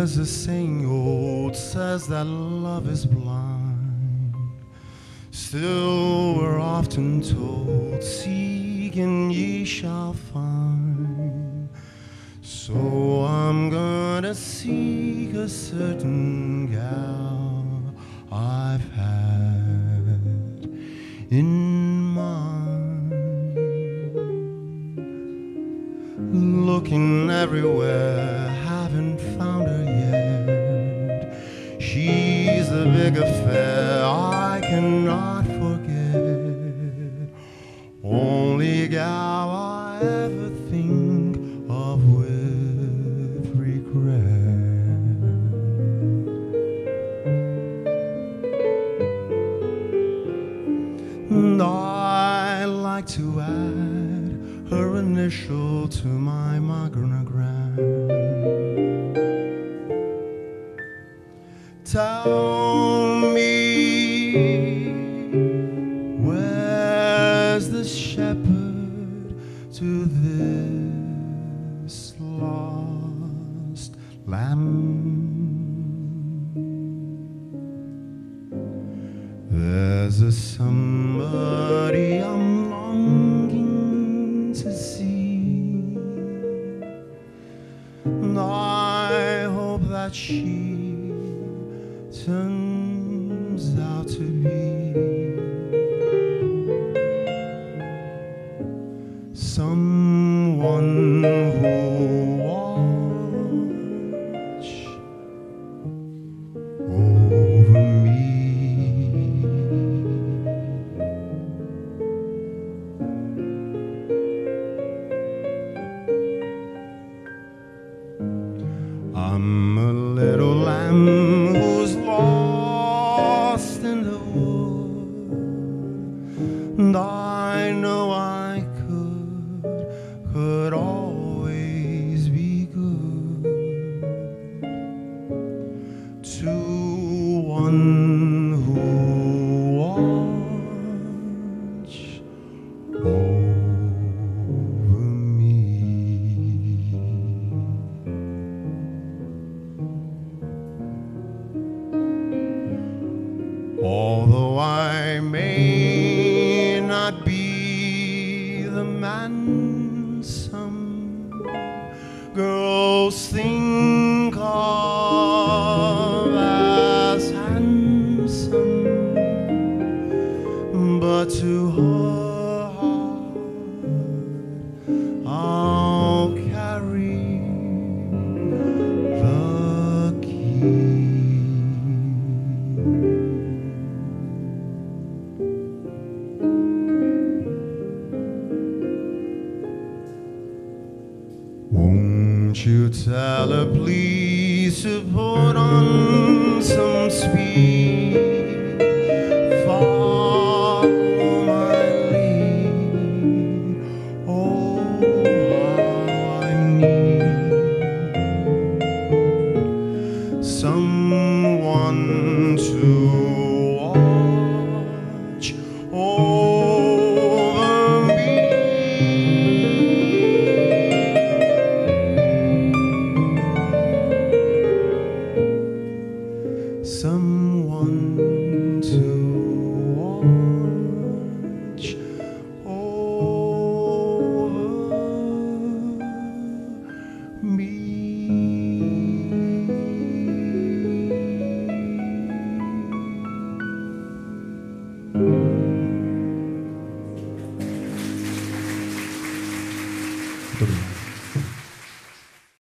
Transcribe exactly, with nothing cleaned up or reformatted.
There's a saying old says that love is blind. Still we're often told, seek and ye shall find. So I'm gonna seek a certain gal I've had in mind. Looking everywhere, haven't found her yet. She's a big affair I cannot forget. Only gal I ever think of with regret. And I like to add her initial to my monogram. Tell me, where's the shepherd to this lost lamb? There's a somebody I'm longing to see, and I hope that she turns out to be someone who'll watch over me. I'm a little lamb who's lost in the wood, and I know I could, could always be good to one who watch over me. Although I may not be the man some girls think of as handsome, but to her heart I'll carry the key. Won't you tell her please to put on some speed, follow my lead. Oh, how I need someone to watch over